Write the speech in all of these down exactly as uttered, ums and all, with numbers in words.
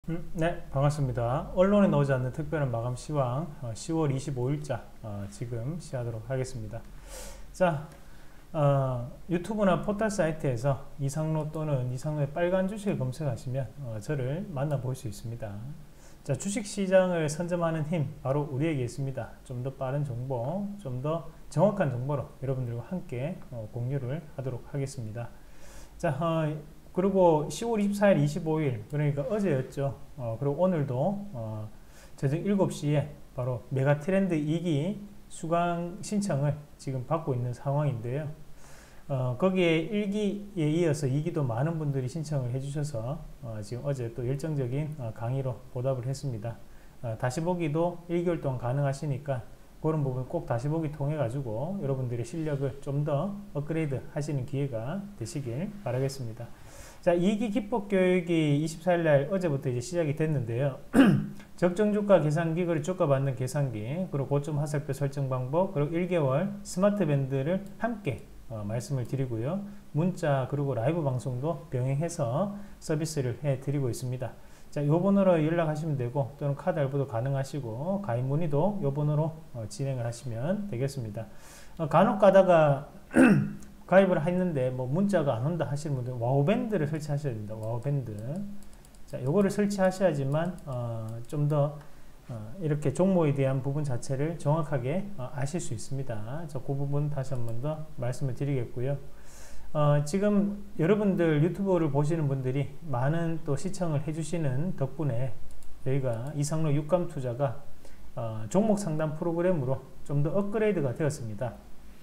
음, 네, 반갑습니다. 언론에 나오지 않는 특별한 마감 시황 어, 시월 이십오일자 어, 지금 시하도록 하겠습니다. 자, 어, 유튜브나 포털 사이트에서 이상로 또는 이상로의 빨간 주식을 검색하시면 어, 저를 만나볼 수 있습니다. 자, 주식시장을 선점하는 힘 바로 우리에게 있습니다. 좀 더 빠른 정보, 좀 더 정확한 정보로 여러분들과 함께 어, 공유를 하도록 하겠습니다. 자, 어, 그리고 시월 이십사일, 이십오일 그러니까 어제였죠. 어, 그리고 오늘도 어, 저녁 일곱 시에 바로 메가트렌드 이 기 수강 신청을 지금 받고 있는 상황인데요. 어, 거기에 일 기에 이어서 이 기도 많은 분들이 신청을 해주셔서 어, 지금 어제 또 열정적인 어, 강의로 보답을 했습니다. 어, 다시 보기도 일 개월 동안 가능하시니까 그런 부분 꼭 다시 보기 통해 가지고 여러분들의 실력을 좀 더 업그레이드 하시는 기회가 되시길 바라겠습니다. 자, 이 기 기법교육이 이십사일날 어제부터 이제 시작이 됐는데요. 적정주가 계산기, 그리고 주가 받는 계산기, 그리고 고점 하락표 설정 방법, 그리고 일 개월 스마트 밴드를 함께 어, 말씀을 드리고요. 문자 그리고 라이브 방송도 병행해서 서비스를 해 드리고 있습니다. 자, 요 번호로 연락하시면 되고 또는 카드 할부도 가능하시고 가입 문의도 요 번호로 어, 진행을 하시면 되겠습니다. 어, 간혹 가다가 가입을 했는데 뭐 문자가 안 온다 하시는 분들 와우 밴드를 설치하셔야 됩니다. 와우 밴드. 자, 요거를 설치하셔야지만 어, 좀 더 어, 이렇게 종목에 대한 부분 자체를 정확하게 어, 아실 수 있습니다. 자, 그 부분 다시 한 번 더 말씀을 드리겠고요. 어, 지금 여러분들 유튜브를 보시는 분들이 많은 또 시청을 해주시는 덕분에 저희가 이상로 육감투자가 어, 종목 상담 프로그램으로 좀 더 업그레이드가 되었습니다.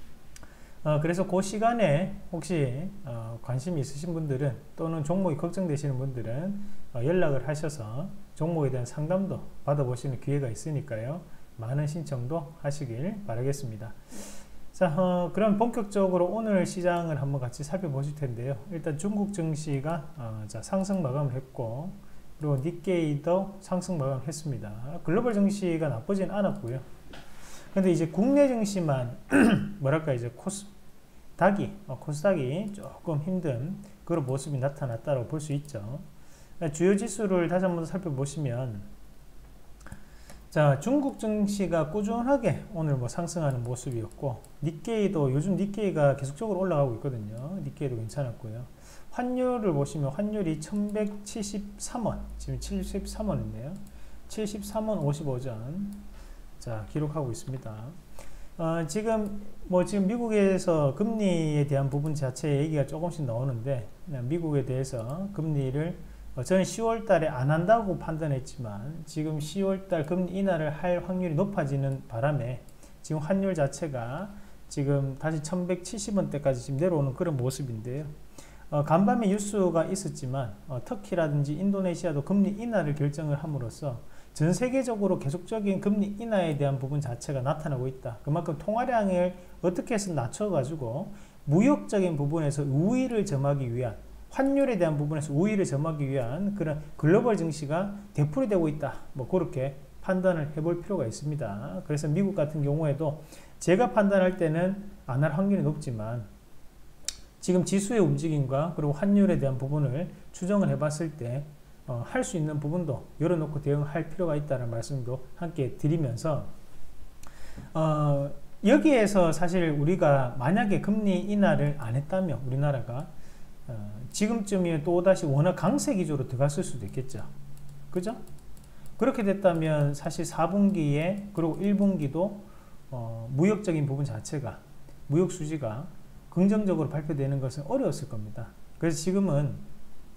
어, 그래서 그 시간에 혹시 어, 관심이 있으신 분들은 또는 종목이 걱정되시는 분들은 어, 연락을 하셔서 종목에 대한 상담도 받아보시는 기회가 있으니까요. 많은 신청도 하시길 바라겠습니다. 자, 어, 그럼 본격적으로 오늘 시장을 한번 같이 살펴보실 텐데요. 일단 중국 증시가 어, 자, 상승 마감을 했고 그리고 니케이도 상승 마감을 했습니다. 글로벌 증시가 나쁘진 않았고요. 근데 이제 국내 증시만 뭐랄까 이제 코스닥이 어, 코스닥이 조금 힘든 그런 모습이 나타났다고 볼 수 있죠. 주요 지수를 다시 한번 살펴보시면 자, 중국 증시가 꾸준하게 오늘 뭐 상승하는 모습이었고 니케이도 요즘 니케이가 계속적으로 올라가고 있거든요. 니케이도 괜찮았고요. 환율을 보시면 환율이 천백칠십삼원 지금 칠십삼원인데요. 칠십삼원 오십오전 자, 기록하고 있습니다. 어, 지금 뭐 지금 미국에서 금리에 대한 부분 자체 얘기가 조금씩 나오는데 미국에 대해서 금리를 어, 저는 시월 달에 안 한다고 판단했지만 지금 시월 달 금리 인하를 할 확률이 높아지는 바람에 지금 환율 자체가 지금 다시 천백칠십원대까지 지금 내려오는 그런 모습인데요. 어, 간밤에 뉴스가 있었지만 어, 터키라든지 인도네시아도 금리 인하를 결정을 함으로써 전 세계적으로 계속적인 금리 인하에 대한 부분 자체가 나타나고 있다. 그만큼 통화량을 어떻게 해서 낮춰가지고 무역적인 부분에서 우위를 점하기 위한 환율에 대한 부분에서 우위를 점하기 위한 그런 글로벌 증시가 되풀이되고 있다. 뭐 그렇게 판단을 해볼 필요가 있습니다. 그래서 미국 같은 경우에도 제가 판단할 때는 안 할 확률이 높지만 지금 지수의 움직임과 그리고 환율에 대한 부분을 추정을 해봤을 때 어, 할 수 있는 부분도 열어놓고 대응할 필요가 있다는 말씀도 함께 드리면서 어, 여기에서 사실 우리가 만약에 금리 인하를 안 했다면 우리나라가 어, 지금쯤이면 또다시 워낙 강세 기조로 들어갔을 수도 있겠죠. 그죠? 그렇게 됐다면 사실 사분기에 그리고 일분기도 어, 무역적인 부분 자체가 무역 수지가 긍정적으로 발표되는 것은 어려웠을 겁니다. 그래서 지금은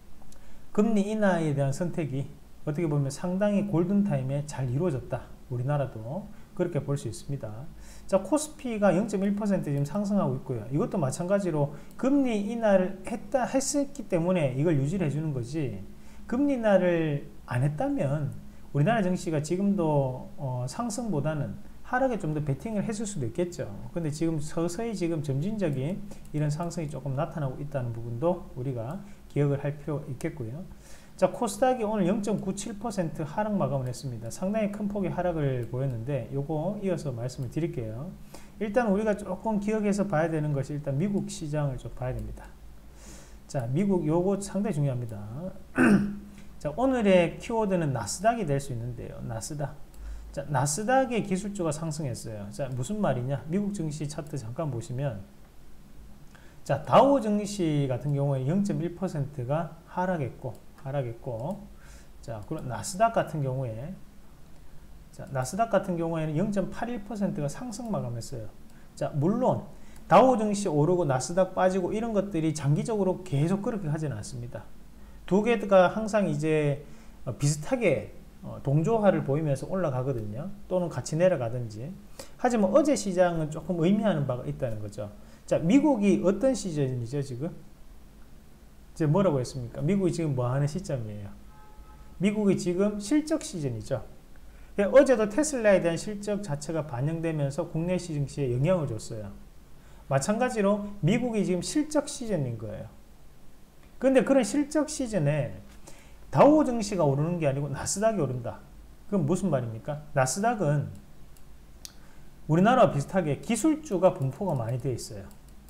금리 인하에 대한 선택이 어떻게 보면 상당히 골든타임에 잘 이루어졌다. 우리나라도 그렇게 볼 수 있습니다. 자, 코스피가 영 점 일 퍼센트 지금 상승하고 있고요. 이것도 마찬가지로 금리 인하를 했다, 했었기 때문에 이걸 유지를 해주는 거지 금리 인하를 안 했다면 우리나라 증시가 지금도 어, 상승보다는 하락에 좀 더 베팅을 했을 수도 있겠죠. 근데 지금 서서히 지금 점진적인 이런 상승이 조금 나타나고 있다는 부분도 우리가 기억을 할 필요가 있겠고요. 자, 코스닥이 오늘 영 점 구칠 퍼센트 하락 마감을 했습니다. 상당히 큰 폭의 하락을 보였는데 요거 이어서 말씀을 드릴게요. 일단 우리가 조금 기억해서 봐야 되는 것이 일단 미국 시장을 좀 봐야 됩니다. 자, 미국 요거 상당히 중요합니다. 자, 오늘의 키워드는 나스닥이 될 수 있는데요. 나스닥. 자, 나스닥의 기술주가 상승했어요. 자, 무슨 말이냐? 미국 증시 차트 잠깐 보시면, 자, 다우 증시 같은 경우에 영 점 일 퍼센트가 하락했고, 하락했고, 자, 그럼 나스닥 같은 경우에, 자, 나스닥 같은 경우에는 영 점 팔일 퍼센트가 상승 마감했어요. 자, 물론 다우 증시 오르고 나스닥 빠지고 이런 것들이 장기적으로 계속 그렇게 하지는 않습니다. 두 개가 항상 이제 비슷하게 동조화를 보이면서 올라가거든요. 또는 같이 내려가든지. 하지만 어제 시장은 조금 의미하는 바가 있다는 거죠. 자, 미국이 어떤 시즌이죠, 지금? 이제 뭐라고 했습니까? 미국이 지금 뭐 하는 시점이에요? 미국이 지금 실적 시즌이죠. 어제도 테슬라에 대한 실적 자체가 반영되면서 국내 증시에 영향을 줬어요. 마찬가지로 미국이 지금 실적 시즌인 거예요. 그런데 그런 실적 시즌에 다우 증시가 오르는 게 아니고 나스닥이 오른다. 그건 무슨 말입니까? 나스닥은 우리나라와 비슷하게 기술주가 분포가 많이 되어 있어요.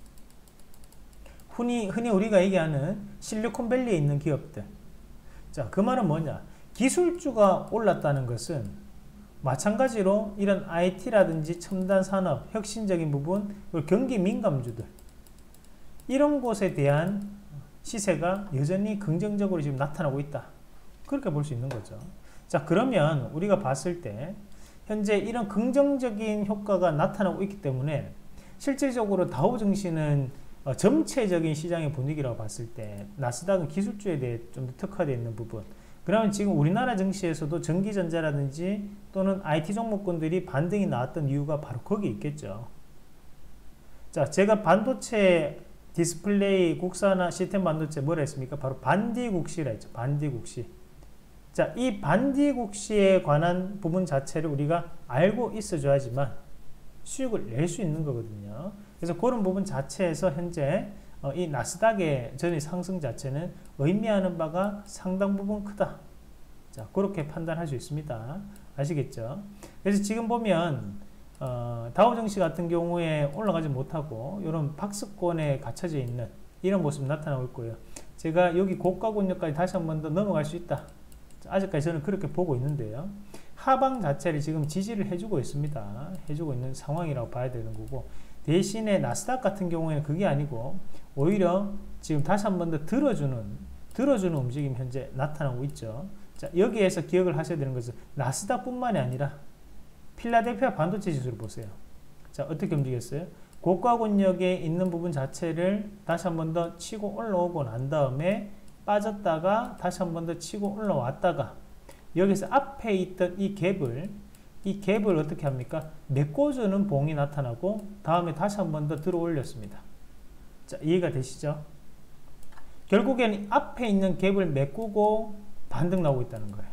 흔히, 흔히 우리가 얘기하는 실리콘밸리에 있는 기업들. 자, 그 말은 뭐냐? 기술주가 올랐다는 것은 마찬가지로 이런 아이티라든지 첨단 산업, 혁신적인 부분, 그리고 경기 민감주들, 이런 곳에 대한 시세가 여전히 긍정적으로 지금 나타나고 있다. 그렇게 볼 수 있는 거죠. 자, 그러면 우리가 봤을 때 현재 이런 긍정적인 효과가 나타나고 있기 때문에 실질적으로 다우 증시는 어, 전체적인 시장의 분위기라고 봤을 때 나스닥은 기술주에 대해 좀 더 특화되어 있는 부분, 그러면 지금 우리나라 증시에서도 전기전자라든지 또는 아이티 종목군들이 반등이 나왔던 이유가 바로 거기 있겠죠. 자, 제가 반도체 디스플레이 국산화 시스템 반도체 뭐라 했습니까? 바로 반디국시라 했죠. 반디국시. 자, 이 반디국시에 관한 부분 자체를 우리가 알고 있어줘야지만 수익을 낼 수 있는 거거든요. 그래서 그런 부분 자체에서 현재 어, 이 나스닥의 전일 상승 자체는 의미하는 바가 상당 부분 크다. 자, 그렇게 판단할 수 있습니다. 아시겠죠? 그래서 지금 보면 어, 다우 증시 같은 경우에 올라가지 못하고 이런 박스권에 갇혀져 있는 이런 모습 나타나고 있고요. 제가 여기 고가권역까지 다시 한 번 더 넘어갈 수 있다. 아직까지 저는 그렇게 보고 있는데요. 하방 자체를 지금 지지를 해주고 있습니다. 해주고 있는 상황이라고 봐야 되는 거고, 대신에 나스닥 같은 경우에는 그게 아니고 오히려 지금 다시 한 번 더 들어주는 들어주는 움직임 현재 나타나고 있죠. 자, 여기에서 기억을 하셔야 되는 것은 나스닥 뿐만이 아니라 필라델피아 반도체 지수를 보세요. 자, 어떻게 움직였어요? 고가권역에 있는 부분 자체를 다시 한 번 더 치고 올라오고 난 다음에 빠졌다가 다시 한 번 더 치고 올라왔다가 여기서 앞에 있던 이 갭을 이 갭을 어떻게 합니까? 메꿔주는 봉이 나타나고 다음에 다시 한 번 더 들어 올렸습니다. 자, 이해가 되시죠? 결국에는 앞에 있는 갭을 메꾸고 반등 나오고 있다는 거예요.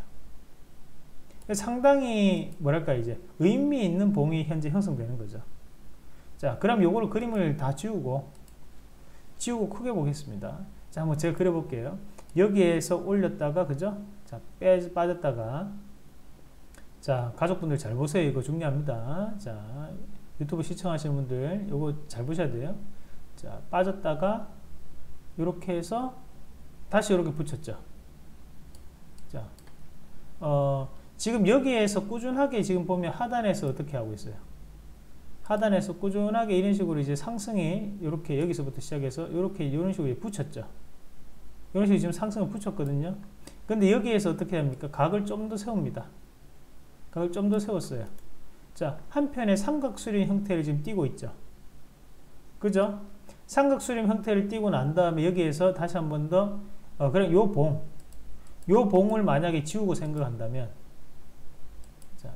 상당히 뭐랄까 이제 의미 있는 봉이 현재 형성되는 거죠. 자, 그럼 요거를 그림을 다 지우고 지우고 크게 보겠습니다. 자, 한번 제가 그려볼게요. 여기에서 올렸다가 그죠? 자, 빼 빠졌다가, 자, 가족분들 잘 보세요. 이거 중요합니다. 자, 유튜브 시청하시는 분들 요거 잘 보셔야 돼요. 자, 빠졌다가 이렇게 해서 다시 이렇게 붙였죠. 자, 어, 지금 여기에서 꾸준하게 지금 보면 하단에서 어떻게 하고 있어요? 하단에서 꾸준하게 이런 식으로 이제 상승이 이렇게 여기서부터 시작해서 이렇게 이런 식으로 붙였죠. 이런 식으로 지금 상승을 붙였거든요. 근데 여기에서 어떻게 합니까? 각을 좀 더 세웁니다. 각을 좀 더 세웠어요. 자, 한편에 삼각수렴 형태를 지금 띄고 있죠. 그죠? 삼각수렴 형태를 띄고 난 다음에 여기에서 다시 한 번 더, 어, 그럼 요 봉, 요 봉을 만약에 지우고 생각한다면, 자,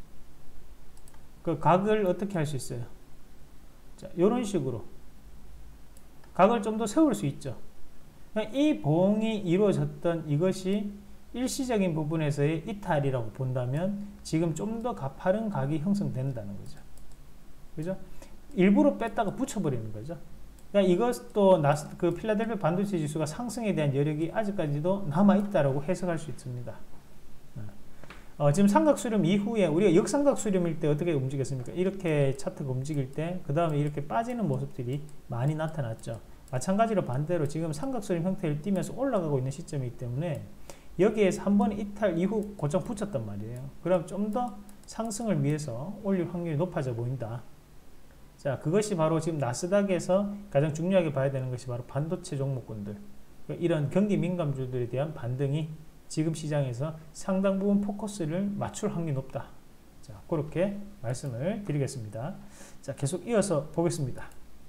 그 각을 어떻게 할 수 있어요? 자, 요런 식으로. 각을 좀 더 세울 수 있죠. 이 봉이 이루어졌던 이것이 일시적인 부분에서의 이탈이라고 본다면 지금 좀 더 가파른 각이 형성된다는 거죠. 그죠? 일부러 뺐다가 붙여버리는 거죠. 그러니까 이것도 나스, 그 필라델피아 반도체 지수가 상승에 대한 여력이 아직까지도 남아있다라고 해석할 수 있습니다. 어, 지금 삼각수렴 이후에 우리가 역삼각수렴일 때 어떻게 움직였습니까? 이렇게 차트가 움직일 때 그 다음에 이렇게 빠지는 모습들이 많이 나타났죠. 마찬가지로 반대로 지금 삼각수렴 형태를 띠면서 올라가고 있는 시점이기 때문에 여기에서 한 번 이탈 이후 고점 붙였단 말이에요. 그럼 좀 더 상승을 위해서 올릴 확률이 높아져 보인다. 자, 그것이 바로 지금 나스닥에서 가장 중요하게 봐야 되는 것이 바로 반도체 종목군들, 이런 경기 민감주들에 대한 반등이 지금 시장에서 상당 부분 포커스를 맞출 확률이 높다. 자, 그렇게 말씀을 드리겠습니다. 자, 계속 이어서 보겠습니다.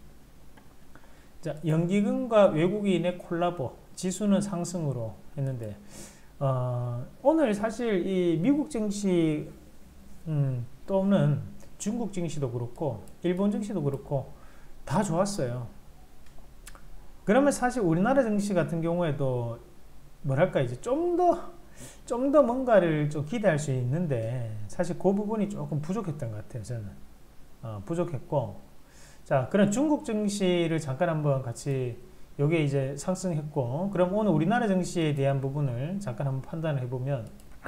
자, 연기금과 외국인의 콜라보, 지수는 상승으로 했는데, 어, 오늘 사실 이 미국 증시 음, 또는 중국 증시도 그렇고 일본 증시도 그렇고 다 좋았어요. 그러면 사실 우리나라 증시 같은 경우에도 뭐랄까 이제 좀 더 좀 더 뭔가를 좀 기대할 수 있는데 사실 그 부분이 조금 부족했던 것 같아요. 저는 어, 부족했고, 자, 그럼 중국 증시를 잠깐 한번 같이, 요게 이제 상승했고, 그럼 오늘 우리나라 증시에 대한 부분을 잠깐 한번 판단을 해보면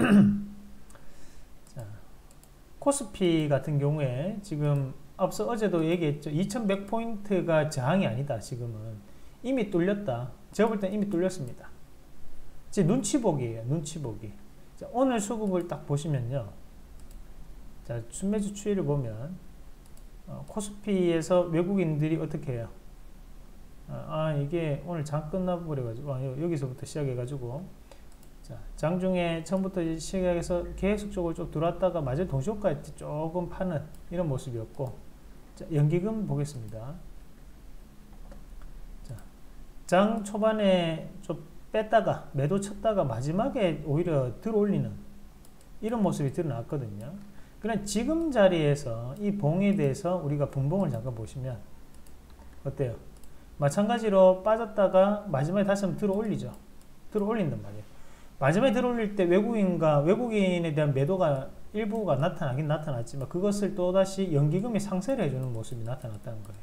자, 코스피 같은 경우에 지금 앞서 어제도 얘기했죠. 이천백 포인트가 저항이 아니다. 지금은 이미 뚫렸다. 제가 볼 땐 이미 뚫렸습니다. 이제 눈치보기예요. 눈치보기. 자, 오늘 수급을 딱 보시면요. 자, 순매수 추이를 보면 어, 코스피에서 외국인들이 어떻게 해요? 아, 아 이게 오늘 장 끝나버려가지고 아, 여기서부터 시작해가지고 자, 장중에 처음부터 시작해서 계속적으로 좀 들어왔다가 마저 동시효과에 조금 파는 이런 모습이었고, 자, 연기금 보겠습니다. 자, 장 초반에 좀 뺐다가 매도 쳤다가 마지막에 오히려 들어올리는 이런 모습이 드러났거든요. 그럼 지금 자리에서 이 봉에 대해서 우리가 분봉을 잠깐 보시면 어때요? 마찬가지로 빠졌다가 마지막에 다시 한번 들어 올리죠. 들어 올린단 말이에요. 마지막에 들어 올릴 때 외국인과 외국인에 대한 매도가 일부가 나타나긴 나타났지만 그것을 또다시 연기금이 상쇄를 해주는 모습이 나타났다는 거예요.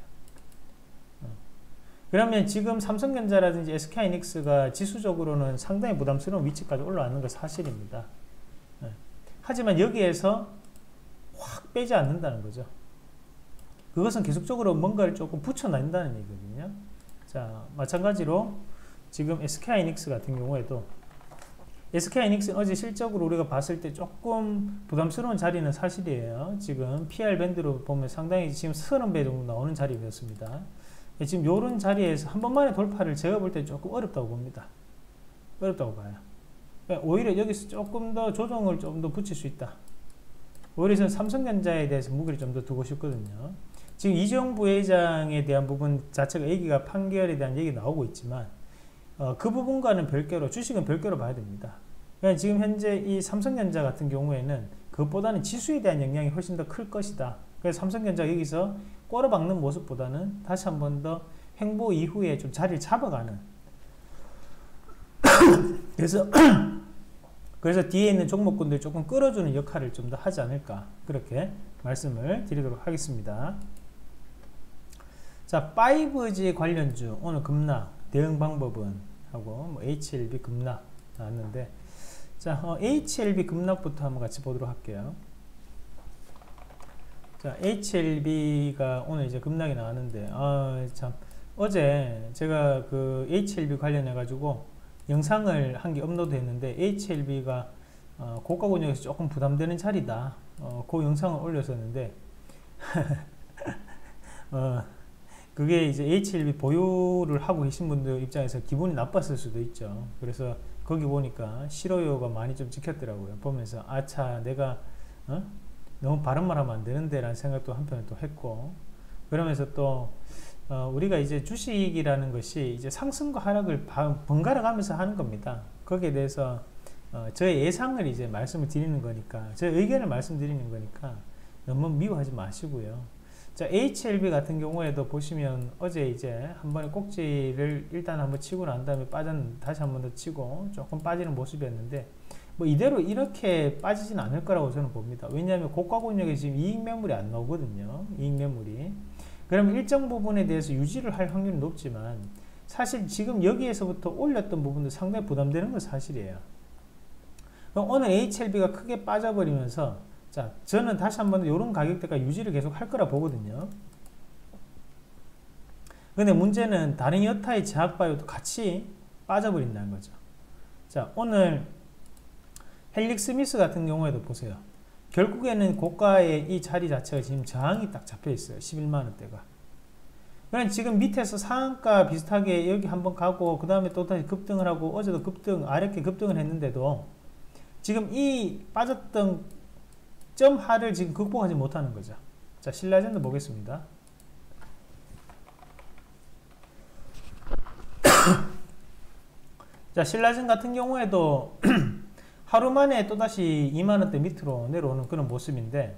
그러면 지금 삼성전자라든지 에스케이하이닉스가 지수적으로는 상당히 부담스러운 위치까지 올라왔는 건 사실입니다. 하지만 여기에서 확 빼지 않는다는 거죠. 그것은 계속적으로 뭔가를 조금 붙여낸다는 얘기거든요. 자, 마찬가지로 지금 에스케이하이닉스 같은 경우에도 에스케이하이닉스는 어제 실적으로 우리가 봤을 때 조금 부담스러운 자리는 사실이에요. 지금 피알 밴드로 보면 상당히 지금 서른 배 정도 나오는 자리였습니다. 지금 요런 자리에서 한 번만에 돌파를 제가 볼 때 조금 어렵다고 봅니다. 어렵다고 봐요. 오히려 여기서 조금 더 조정을 좀 더 붙일 수 있다. 오히려 저는 삼성전자에 대해서 무게를 좀 더 두고 싶거든요. 지금 이재용 부회장에 대한 부분 자체가 얘기가 판결에 대한 얘기 나오고 있지만 어, 그 부분과는 별개로 주식은 별개로 봐야 됩니다. 그러니까 지금 현재 이 삼성전자 같은 경우에는 그것보다는 지수에 대한 영향이 훨씬 더 클 것이다. 그래서 삼성전자가 여기서 꼬라박는 모습보다는 다시 한 번 더 횡보 이후에 좀 자리를 잡아가는 그래서 그래서 뒤에 있는 종목군들 조금 끌어주는 역할을 좀 더 하지 않을까, 그렇게 말씀을 드리도록 하겠습니다. 자, 파이브 지 관련주 오늘 급락 대응 방법은 하고 뭐 에이치엘비 급락 나왔는데, 자, 어, 에이치엘비 급락부터 한번 같이 보도록 할게요. 자, 에이치엘비가 오늘 이제 급락이 나왔는데, 아, 참, 어제 제가 그 에이치엘비 관련해 가지고 영상을 한 개 업로드 했는데, 에이치엘비가 어, 고가 권역에서 조금 부담되는 자리다. 어, 그 영상을 올렸었는데, 어, 그게 이제 에이치엘비 보유를 하고 계신 분들 입장에서 기분이 나빴을 수도 있죠. 그래서 거기 보니까 싫어요가 많이 좀 찍혔더라고요. 보면서, 아차, 내가, 어? 너무 바른 말 하면 안 되는데 라는 생각도 한편에 또 했고, 그러면서 또 어, 우리가 이제 주식이라는 것이 이제 상승과 하락을 번갈아 가면서 하는 겁니다. 거기에 대해서 어, 저의 예상을 이제 말씀을 드리는 거니까, 저의 의견을 말씀드리는 거니까 너무 미워하지 마시고요. 자, 에이치엘비 같은 경우에도 보시면 어제 이제 한 번에 꼭지를 일단 한번 치고 난 다음에 빠졌, 다시 한 번 더 치고 조금 빠지는 모습이었는데, 뭐 이대로 이렇게 빠지진 않을 거라고 저는 봅니다. 왜냐하면 고가 권역에 지금 이익 매물이 안 나오거든요. 이익 매물이. 그러면 일정 부분에 대해서 유지를 할 확률은 높지만, 사실 지금 여기에서부터 올렸던 부분도 상당히 부담되는 건 사실이에요. 그럼 오늘 에이치엘비가 크게 빠져버리면서, 자, 저는 다시 한번 이런 가격대가 유지를 계속 할 거라 보거든요. 근데 문제는 다른 여타의 제약 바이오도 같이 빠져버린다는 거죠. 자, 오늘 헬릭스 스미스 같은 경우에도 보세요. 결국에는 고가의 이 자리 자체가 지금 저항이 딱 잡혀 있어요. 십일만 원대가. 그냥 지금 밑에서 상한가 비슷하게 여기 한번 가고 그 다음에 또 다시 급등을 하고 어제도 급등 아랫게 급등을 했는데도 지금 이 빠졌던 점 하를 지금 극복하지 못하는 거죠. 자, 신라젠도 보겠습니다. 자, 신라젠 같은 경우에도 하루 만에 또다시 이만 원대 밑으로 내려오는 그런 모습인데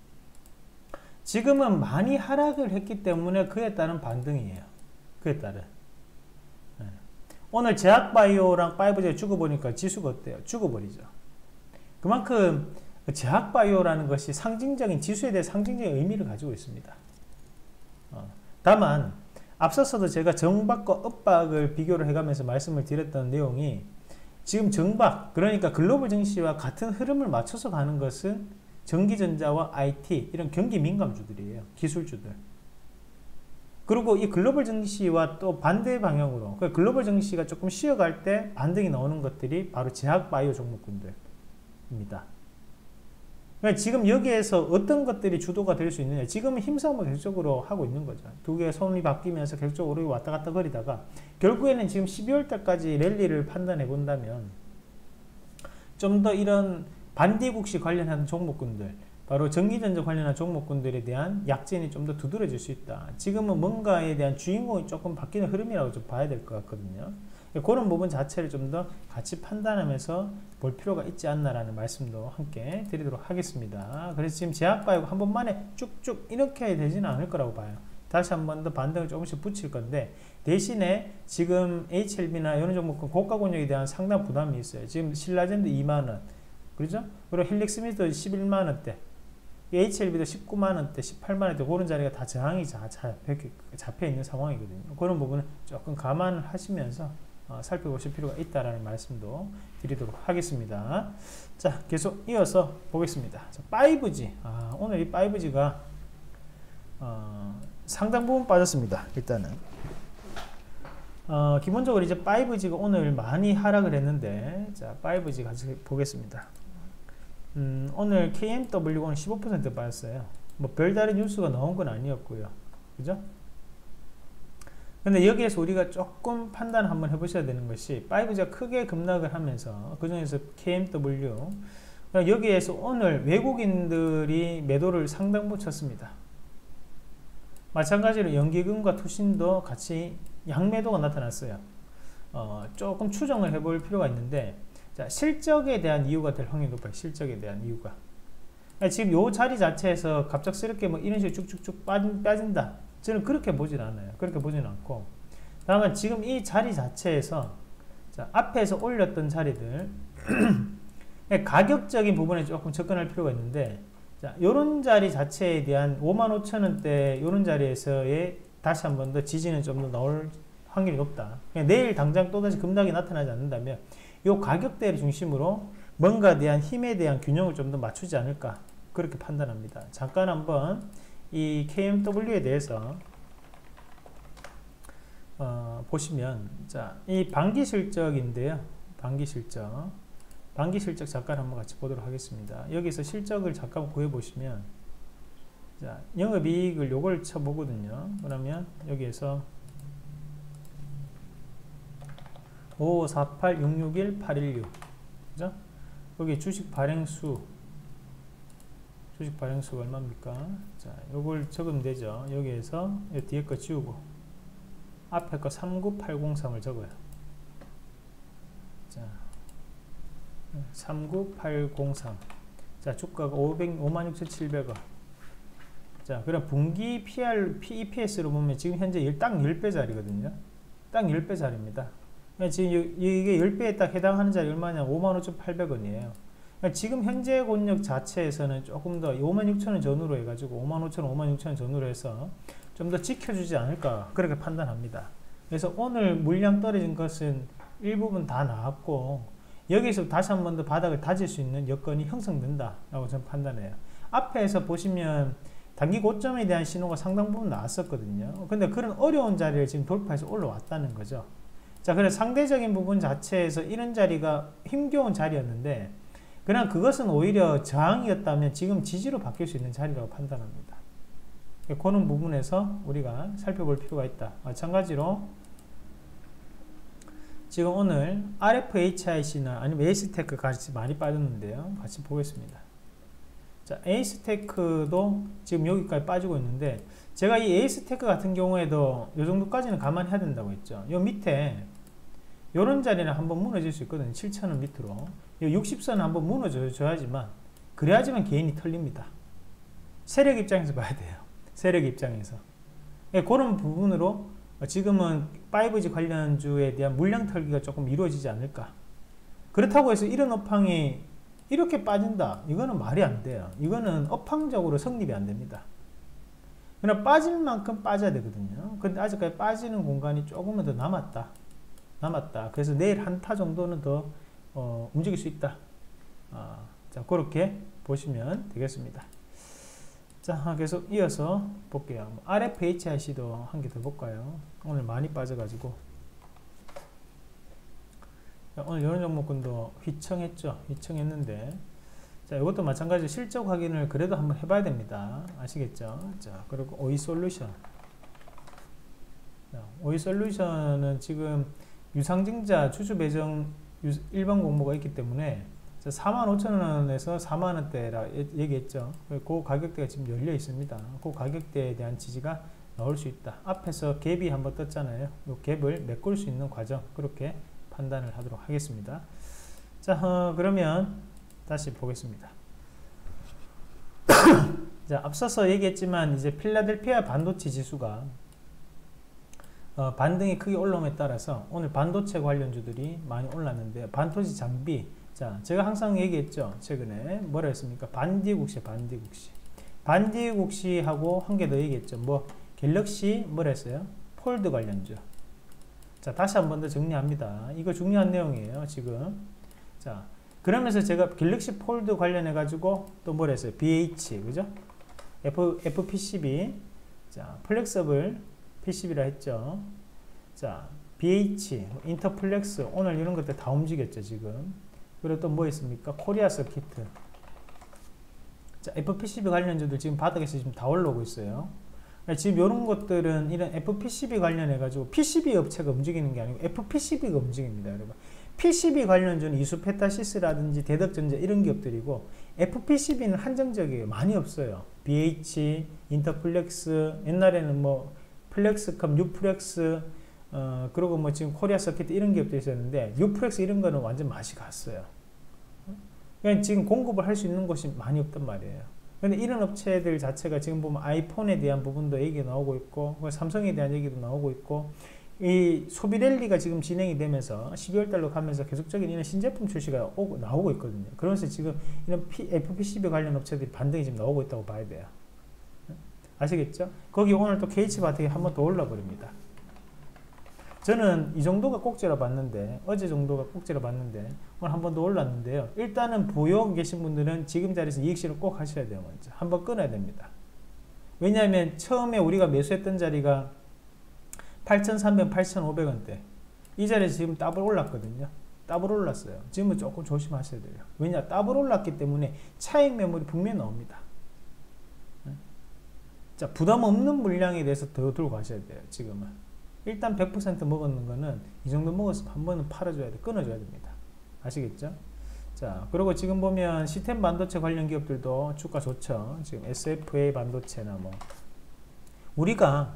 지금은 많이 하락을 했기 때문에 그에 따른 반등이에요. 그에 따른. 네. 오늘 제약바이오랑 파이브지가 죽어보니까 지수가 어때요? 죽어버리죠. 그만큼 제약바이오라는 것이 상징적인 지수에 대해 상징적인 의미를 가지고 있습니다. 어. 다만 앞서서도 제가 정박과 엇박을 비교를 해가면서 말씀을 드렸던 내용이 지금 정박, 그러니까 글로벌 증시와 같은 흐름을 맞춰서 가는 것은 전기전자와 아이티, 이런 경기 민감주들이에요. 기술주들. 그리고 이 글로벌 증시와 또 반대 방향으로, 그러니까 글로벌 증시가 조금 쉬어갈 때 반등이 나오는 것들이 바로 제약바이오 종목군들입니다. 그러니까 지금 여기에서 어떤 것들이 주도가 될 수 있느냐. 지금은 힘싸움을 계속적으로 하고 있는 거죠. 두 개의 손이 바뀌면서 계속적으로 왔다 갔다 거리다가 결국에는 지금 십이월 달까지 랠리를 판단해 본다면 좀 더 이런 반디국시 관련한 종목군들, 바로 전기전자 관련한 종목군들에 대한 약진이 좀 더 두드러질 수 있다. 지금은 뭔가에 대한 주인공이 조금 바뀌는 흐름이라고 좀 봐야 될 것 같거든요. 그런 부분 자체를 좀 더 같이 판단하면서 볼 필요가 있지 않나라는 말씀도 함께 드리도록 하겠습니다. 그래서 지금 제약바이오가 한 번만에 쭉쭉 이렇게 되지는 않을 거라고 봐요. 다시 한 번 더 반등을 조금씩 붙일 건데 대신에 지금 에이치엘비나 이런 종목은 고가 권역에 대한 상당 부담이 있어요. 지금 신라젠도 이만 원, 그렇죠? 그리고 헬릭스 스미스도 십일만 원대, 에이치엘비도 십구만 원대, 십팔만 원대, 그런 자리가 다 저항이 잡혀 있는 상황이거든요. 그런 부분은 조금 감안을 하시면서 어, 살펴보실 필요가 있다라는 말씀도 드리도록 하겠습니다. 자, 계속 이어서 보겠습니다. 자, 파이브지. 아, 오늘 이 파이브지가 어, 상당 부분 빠졌습니다. 일단은 어, 기본적으로 이제 파이브지가 오늘 많이 하락을 했는데, 자, 파이브지 같이 보겠습니다. 음, 오늘 케이엠더블유는 십오 퍼센트 빠졌어요. 뭐 별다른 뉴스가 나온 건 아니었고요. 그죠? 근데 여기에서 우리가 조금 판단을 한번 해보셔야 되는 것이 파이브지가 크게 급락을 하면서 그 중에서 케이엠더블유 여기에서 오늘 외국인들이 매도를 상당 부분 쳤습니다. 마찬가지로 연기금과 투신도 같이 양매도가 나타났어요. 어, 조금 추정을 해볼 필요가 있는데, 자, 실적에 대한 이유가 될 확률이 높아요. 실적에 대한 이유가. 지금 요 자리 자체에서 갑작스럽게 뭐 이런 식으로 쭉쭉쭉 빠진, 빠진다. 저는 그렇게 보진 않아요. 그렇게 보진 않고. 다만 지금 이 자리 자체에서, 자, 앞에서 올렸던 자리들, 가격적인 부분에 조금 접근할 필요가 있는데, 자, 요런 자리 자체에 대한 오만 오천 원대 요런 자리에서의 다시 한 번 더 지지는 좀 더 나올 확률이 높다. 내일 당장 또다시 급락이 나타나지 않는다면 요 가격대를 중심으로 뭔가에 대한 힘에 대한 균형을 좀 더 맞추지 않을까, 그렇게 판단합니다. 잠깐 한번 이 케이엠더블유에 대해서 어, 보시면, 자, 이 반기 실적인데요. 반기 실적. 반기 실적 잠깐 한번 같이 보도록 하겠습니다. 여기서 실적을 잠깐 구해 보시면, 자, 영업이익을 요걸 쳐보거든요. 그러면 여기에서 오오사팔 육육일 팔일육, 그죠? 여기 주식 발행수, 주식 발행수가 얼마입니까? 자, 요걸 적으면 되죠. 여기에서 이 뒤에 거 지우고 앞에 거 삼구팔공삼을 적어요. 자, 삼구팔공삼. 자, 주가가 오만 육천칠백 원. 자, 그럼 분기 피알, 이피에스로 보면 지금 현재 딱 십 배짜리거든요. 딱 십 배짜리입니다. 지금 이게 십 배에 딱 해당하는 자리 얼마냐? 오만 오천팔백 원이에요. 그러니까 지금 현재 권역 자체에서는 조금 더 오만 육천 원 전후로 해가지고 오만 오천 원, 오만 육천 원 전후로 해서 좀 더 지켜주지 않을까, 그렇게 판단합니다. 그래서 오늘 물량 떨어진 것은 일부분 다 나왔고 여기서 다시 한 번 더 바닥을 다질 수 있는 여건이 형성된다 라고 저는 판단해요. 앞에서 보시면 단기 고점에 대한 신호가 상당 부분 나왔었거든요. 근데 그런 어려운 자리를 지금 돌파해서 올라왔다는 거죠. 자, 그래서 상대적인 부분 자체에서 이런 자리가 힘겨운 자리였는데 그냥 그것은 오히려 저항이었다면 지금 지지로 바뀔 수 있는 자리라고 판단합니다. 그런 부분에서 우리가 살펴볼 필요가 있다. 마찬가지로 지금 오늘 알에프에이치아이씨나 아니면 에이스테크 같이 많이 빠졌는데요. 같이 보겠습니다. 자, 에이스테크도 지금 여기까지 빠지고 있는데, 제가 이 에이스테크 같은 경우에도 이 정도까지는 감안해야 된다고 했죠. 요 밑에 요런 자리는 한번 무너질 수 있거든요. 칠천 원 밑으로 요 육십 선은 한번 무너져야지만, 그래야지만 개인이 털립니다. 세력 입장에서 봐야 돼요. 세력 입장에서. 예, 그런 부분으로 지금은 파이브지 관련주에 대한 물량 털기가 조금 이루어지지 않을까. 그렇다고 해서 이런 업황이 이렇게 빠진다, 이거는 말이 안 돼요. 이거는 업황적으로 성립이 안 됩니다. 그러나 빠질 만큼 빠져야 되거든요. 근데 아직까지 빠지는 공간이 조금은 더 남았다. 남았다. 그래서 내일 한타 정도는 더 어, 움직일 수 있다. 아, 자, 그렇게 보시면 되겠습니다. 자, 계속 이어서 볼게요. 알에프에이치아이씨도 한 개 더 볼까요? 오늘 많이 빠져가지고. 자, 오늘 이런 종목군도 휘청했죠. 휘청했는데, 자, 이것도 마찬가지로 실적 확인을 그래도 한번 해봐야 됩니다. 아시겠죠? 자, 그리고 오이솔루션. 자, 오이솔루션은 지금 유상증자 주주 배정 일반 공모가 있기 때문에 사만 오천 원에서 사만 원대라 얘기했죠. 그 가격대가 지금 열려 있습니다. 그 가격대에 대한 지지가 나올 수 있다. 앞에서 갭이 한번 떴잖아요. 이 갭을 메꿀 수 있는 과정, 그렇게 판단을 하도록 하겠습니다. 자, 어, 그러면 다시 보겠습니다. 자, 앞서서 얘기했지만 이제 필라델피아 반도체 지수가 어, 반등이 크게 올라옴에 따라서 오늘 반도체 관련주들이 많이 올랐는데, 반도체 장비, 자, 제가 항상 얘기했죠. 최근에 뭐라 했습니까? 반디국시, 반디국시. 반디국시하고 한 개 더 얘기했죠. 뭐, 갤럭시, 뭐라 했어요? 폴드 관련주. 자, 다시 한 번 더 정리합니다. 이거 중요한 내용이에요, 지금. 자, 그러면서 제가 갤럭시 폴드 관련해가지고 또 뭐라 했어요? 비에이치, 그죠? F, 에프피씨비. 자, 플렉서블 피씨비라 했죠. 자, 비에이치, 인터플렉스, 오늘 이런 것들 다 움직였죠, 지금. 그리고 또 뭐 있습니까? 코리아 서키트. 자, 에프피씨비 관련주들 지금 바닥에서 지금 다 올라오고 있어요. 지금 이런 것들은 이런 에프피씨비 관련해가지고 피씨비 업체가 움직이는 게 아니고 에프피씨비가 움직입니다, 여러분. 피씨비 관련주는 이수페타시스라든지 대덕전자 이런 기업들이고, 에프피씨비는 한정적이에요. 많이 없어요. 비에이치, 인터플렉스, 옛날에는 뭐 플렉스컴, 유플렉스, 어, 그리고 뭐 지금 코리아 서킷 이런 기업도 있었는데, 유플렉스 이런 거는 완전 맛이 갔어요. 그러니까 지금 공급을 할 수 있는 곳이 많이 없단 말이에요. 근데 이런 업체들 자체가 지금 보면 아이폰에 대한 부분도 얘기가 나오고 있고, 삼성에 대한 얘기도 나오고 있고, 이 소비 랠리가 지금 진행이 되면서 십이월 달로 가면서 계속적인 이런 신제품 출시가 오고, 나오고 있거든요. 그러면서 지금 이런 에프피씨비 관련 업체들이 반등이 지금 나오고 있다고 봐야 돼요. 아시겠죠? 거기 오늘 또 케이치바텍이 한 번 더 올라 버립니다. 저는 이 정도가 꼭지라 봤는데, 어제 정도가 꼭지라 봤는데 오늘 한 번 더 올랐는데요. 일단은 보유 계신 분들은 지금 자리에서 이익실을 꼭 하셔야 돼요. 먼저 한번 끊어야 됩니다. 왜냐하면 처음에 우리가 매수했던 자리가 팔천삼백, 팔천오백 원대, 이 자리에서 지금 더블 올랐거든요. 더블 올랐어요. 지금은 조금 조심하셔야 돼요. 왜냐, 더블 올랐기 때문에 차익 매물이 분명히 나옵니다. 자, 부담 없는 물량에 대해서 더 들고 가셔야 돼요. 지금은 일단 백 퍼센트 먹었는 거는 이 정도 먹었으면 한 번은 팔아줘야 돼. 끊어줘야 됩니다. 아시겠죠? 자, 그리고 지금 보면 시스템 반도체 관련 기업들도 주가 좋죠. 지금 에스에프에이 반도체나 뭐. 우리가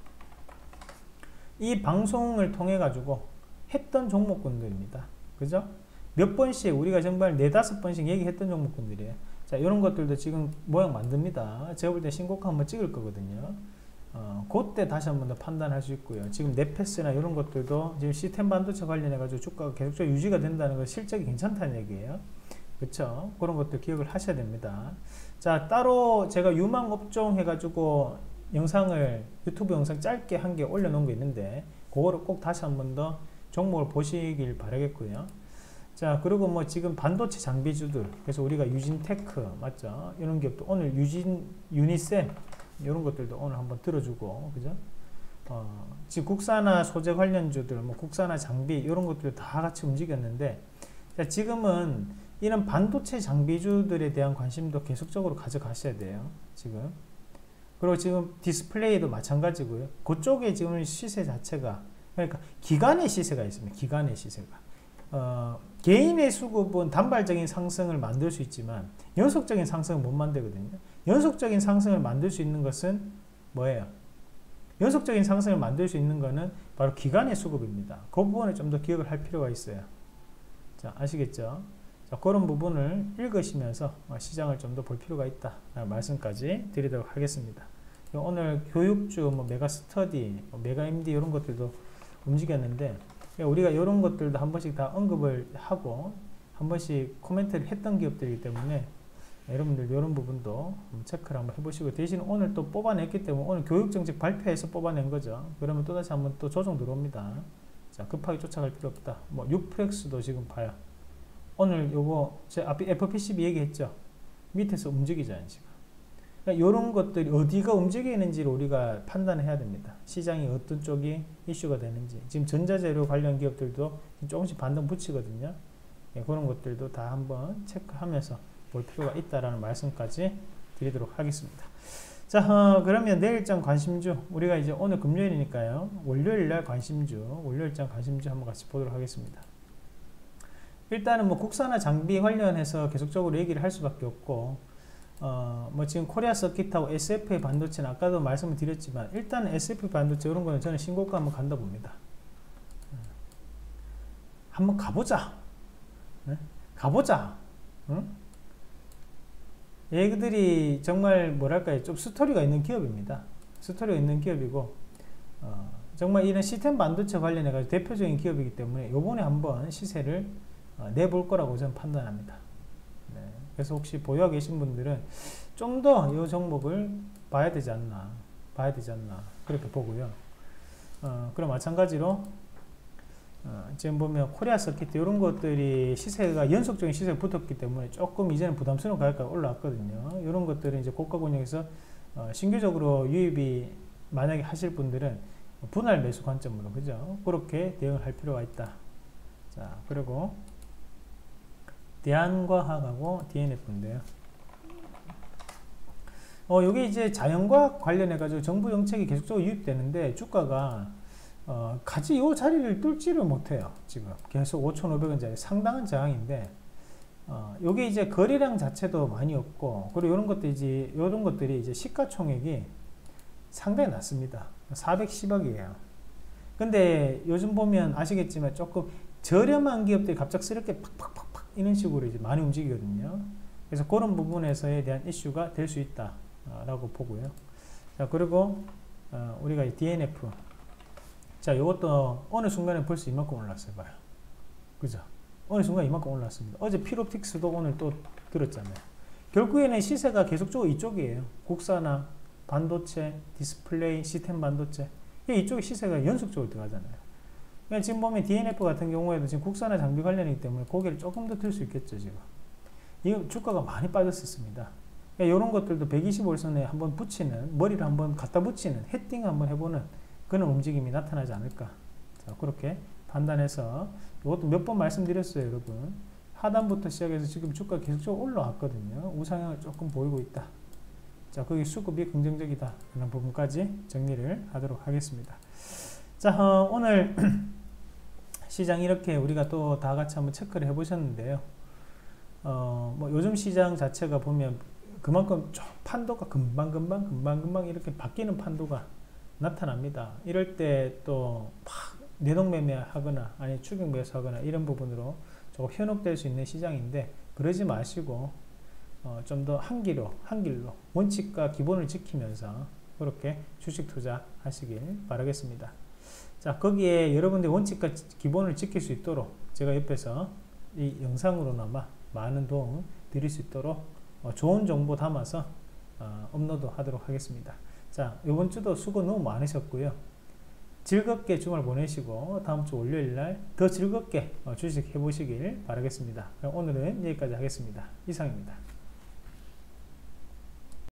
이 방송을 통해 가지고 했던 종목군들입니다. 그죠? 몇 번씩 우리가 정말 네다섯 번씩 얘기했던 종목군들이에요. 자, 이런 것들도 지금 모양 만듭니다. 제가 볼 때 신고가 한번 찍을 거거든요. 어, 그때 다시 한 번 더 판단할 수 있고요. 지금 네페스나 이런 것들도 지금 시스템 반도체 관련해가지고 주가가 계속적으로 유지가 된다는 건 실적이 괜찮다는 얘기예요. 그쵸? 그런 것들 기억을 하셔야 됩니다. 자, 따로 제가 유망 업종 해가지고 영상을, 유튜브 영상 짧게 한 개 올려놓은 거 있는데, 그거를 꼭 다시 한 번 더 종목을 보시길 바라겠고요. 자, 그리고 뭐 지금 반도체 장비주들, 그래서 우리가 유진테크, 맞죠? 이런 기업도 오늘 유진, 유니셈, 이런 것들도 오늘 한번 들어주고, 그죠? 어, 지금 국산화 소재 관련주들, 뭐 국산화 장비, 이런 것들 다 같이 움직였는데, 자, 지금은 이런 반도체 장비주들에 대한 관심도 계속적으로 가져가셔야 돼요. 지금. 그리고 지금 디스플레이도 마찬가지고요. 그쪽에 지금 시세 자체가, 그러니까 기간의 시세가 있습니다. 기간의 시세가. 어, 개인의 수급은 단발적인 상승을 만들 수 있지만 연속적인 상승을 못 만들거든요. 연속적인 상승을 만들 수 있는 것은 뭐예요? 연속적인 상승을 만들 수 있는 것은 바로 기간의 수급입니다. 그 부분을 좀 더 기억을 할 필요가 있어요. 자, 아시겠죠? 자, 그런 부분을 읽으시면서 시장을 좀 더 볼 필요가 있다 말씀까지 드리도록 하겠습니다. 오늘 교육주, 뭐 메가스터디, 뭐 메가엠디 이런 것들도 움직였는데 우리가 이런 것들도 한 번씩 다 언급을 하고 한 번씩 코멘트를 했던 기업들이기 때문에 여러분들 이런 부분도 체크를 한번 해보시고, 대신 오늘 또 뽑아냈기 때문에 오늘 교육정책 발표해서 뽑아낸 거죠. 그러면 또다시 한번 또 조정 들어옵니다. 자, 급하게 쫓아갈 필요 없다. 뭐 유플렉스도 지금 봐요. 오늘 요거 제 앞에 에프피씨비 얘기했죠. 밑에서 움직이잖아요 지금. 그러니까 이런 것들이 어디가 움직이는지를 우리가 판단해야 됩니다. 시장이 어떤 쪽이 이슈가 되는지. 지금 전자재료 관련 기업들도 조금씩 반등 붙이거든요. 예, 그런 것들도 다 한번 체크하면서 볼 필요가 있다라는 말씀까지 드리도록 하겠습니다. 자, 어, 그러면 내일장 관심주, 우리가 이제 오늘 금요일이니까요. 월요일날 관심주, 월요일장 관심주 한번 같이 보도록 하겠습니다. 일단은 뭐 국산화 장비 관련해서 계속적으로 얘기를 할 수밖에 없고, 어, 뭐 지금 코리아 서킷하고 에스에프에이 반도체는 아까도 말씀을 드렸지만, 일단은 에스에프에이 반도체 이런 거는 저는 신고가 한번 간다 봅니다. 한번 가보자. 네? 가보자. 응? 얘들이 정말 뭐랄까요, 좀 스토리가 있는 기업입니다. 스토리가 있는 기업이고, 어, 정말 이런 시스템 반도체 관련해 가지고 대표적인 기업이기 때문에 요번에 한번 시세를 어, 내볼 거라고 저는 판단합니다. 네. 그래서 혹시 보유하고 계신 분들은 좀 더 이 종목을 봐야 되지 않나, 봐야 되지 않나 그렇게 보고요. 어, 그럼 마찬가지로 어, 지금 보면 코리아 서킷 이런 것들이 시세가 연속적인 시세가 붙었기 때문에 조금 이제는 부담스러운 가격까지 올라왔거든요. 이런 것들은 이제 고가 권역에서 어, 신규적으로 유입이 만약에 하실 분들은 분할 매수 관점으로, 그죠? 그렇게 대응을 할 필요가 있다. 자, 그리고 대한과학하고 디엔에프인데요. 어, 요게 이제 자연과학 관련해 가지고 정부 정책이 계속적으로 유입되는데 주가가 어, 같이 이 자리를 뚫지를 못해요. 지금 계속 오천오백 원짜리 상당한 저항인데, 어, 요게 이제 거래량 자체도 많이 없고, 그리고 이런 것들이 이제 이런 것들이 이제 시가총액이 상당히 낮습니다. 사백십억이에요. 근데 요즘 보면 아시겠지만 조금 저렴한 기업들이 갑작스럽게 팍팍팍팍 이런 식으로 이제 많이 움직이거든요. 그래서 그런 부분에서에 대한 이슈가 될 수 있다 라고 보고요. 자, 그리고 어, 우리가 이 디엔에프, 자, 이것도 어느 순간에 벌써 이만큼 올랐어요. 봐요. 그죠? 어느 순간 이만큼 올랐습니다. 어제 피롭틱스도 오늘 또 들었잖아요. 결국에는 시세가 계속적으로 이쪽이에요. 국산화, 반도체, 디스플레이, 시스템 반도체. 이쪽에 시세가 연속적으로 들어가잖아요. 그러니까 지금 보면 디엔에프 같은 경우에도 지금 국산화 장비 관련이기 때문에 고개를 조금 더 들 수 있겠죠, 지금. 이 주가가 많이 빠졌었습니다. 그러니까 이런 것들도 백이십오 일선에 한번 붙이는, 머리를 한번 갖다 붙이는, 헤딩 한번 해보는 그런 움직임이 나타나지 않을까. 자, 그렇게 판단해서, 이것도 몇 번 말씀드렸어요, 여러분. 하단부터 시작해서 지금 주가 계속적으로 올라왔거든요. 우상향을 조금 보이고 있다. 자, 거기 수급이 긍정적이다. 이런 부분까지 정리를 하도록 하겠습니다. 자, 어, 오늘 시장 이렇게 우리가 또 다 같이 한번 체크를 해보셨는데요. 어, 뭐 요즘 시장 자체가 보면 그만큼 좀 판도가 금방금방 금방금방 이렇게 바뀌는 판도가 나타납니다. 이럴 때 또 막 내동매매 하거나 아니 추격 매수하거나 이런 부분으로 조금 현혹될 수 있는 시장인데, 그러지 마시고 어, 좀 더 한길로 한길로 원칙과 기본을 지키면서 그렇게 주식 투자 하시길 바라겠습니다. 자, 거기에 여러분들 원칙과 기본을 지킬 수 있도록 제가 옆에서 이 영상으로나마 많은 도움 드릴 수 있도록 어, 좋은 정보 담아서 어, 업로드 하도록 하겠습니다. 자, 이번 주도 수고 너무 많으셨고요. 즐겁게 주말 보내시고 다음 주 월요일날 더 즐겁게 어, 주식 해보시길 바라겠습니다. 그럼 오늘은 여기까지 하겠습니다. 이상입니다.